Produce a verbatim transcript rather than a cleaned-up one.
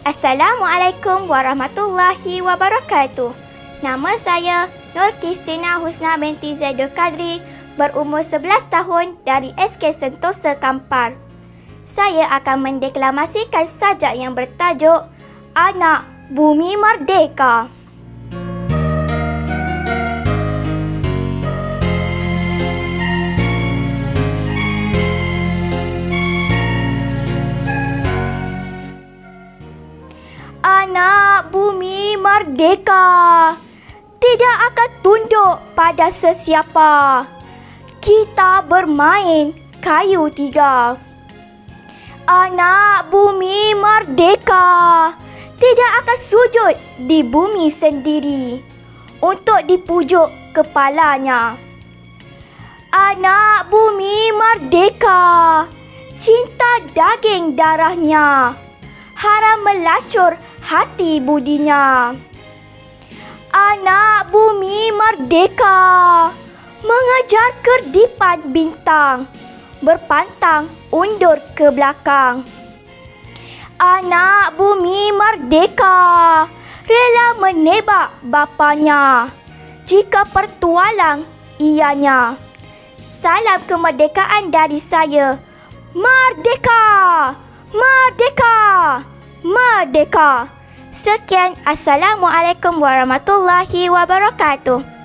Assalamualaikum warahmatullahi wabarakatuh. Nama saya Nur Kristina Husna binti Zaidul Qadri, berumur sebelas tahun dari S K Sentosa Kampar. Saya akan mendeklamasikan sajak yang bertajuk Anak Bumi Merdeka. Anak bumi merdeka tidak akan tunduk pada sesiapa. Kita bermain kayu tiga. Anak bumi merdeka tidak akan sujud di bumi sendiri untuk dipujuk kepalanya. Anak bumi merdeka cinta daging darahnya, haram melacur hati budinya. Anak bumi merdeka mengejar kerdipan bintang, berpantang undur ke belakang. Anak bumi merdeka rela menebak bapanya jika pertualang ianya. Salam kemerdekaan dari saya. Merdeka! Merdeka! Merdeka! Sekian, Assalamualaikum warahmatullahi wabarakatuh.